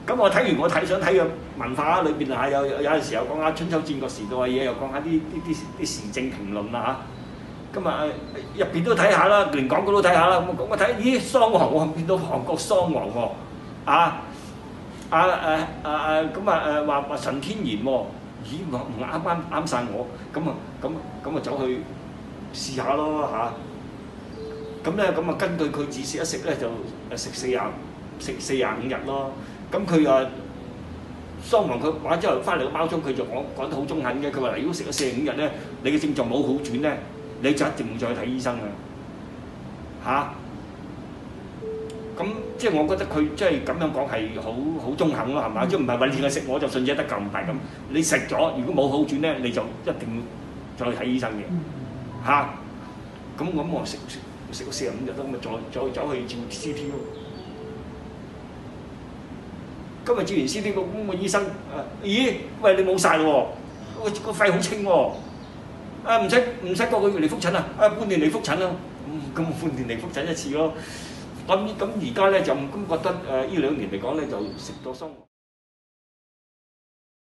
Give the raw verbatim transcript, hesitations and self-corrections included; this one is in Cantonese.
咁我睇完我睇想睇嘅文化裏邊嚇，有有有陣時又講下春秋戰國時代嘅嘢，又講下啲啲啲啲時政評論啊嚇。咁啊入邊都睇下啦，連廣告都睇下啦。咁我我睇，咦桑王喎，見到韓國桑王喎，啊啊誒啊啊咁啊誒話話神天然喎，咦唔唔啱啱啱曬我，咁啊咁咁啊走去試下咯嚇。咁咧咁啊根據佢指示一食咧就誒食四廿食四廿五日咯。咁佢啊桑王佢玩之後翻嚟個包裝佢就講講得好中肯嘅，佢話：如果食咗四十五日咧，你嘅症狀冇好轉咧，你就一定要再去睇醫生啊！嚇！咁即係我覺得佢即係咁樣講係好好中肯咯，係嘛？即係唔係話你係食我就信者得救唔係咁？你食咗如果冇好轉咧，你就一定要再去睇醫生嘅嚇。咁咁我食食食咗四十五日都咁啊，再再走去照 C T 咯。今日照完 C T 個咁個醫生，咦？喂，你冇晒喎，個個肺好清喎，啊唔使唔使個個月嚟覆診啊，啊半年嚟覆診啦，咁咁半年嚟覆診一次咯。咁咁而家咧就咁覺得誒呢兩年嚟講咧就食咗桑。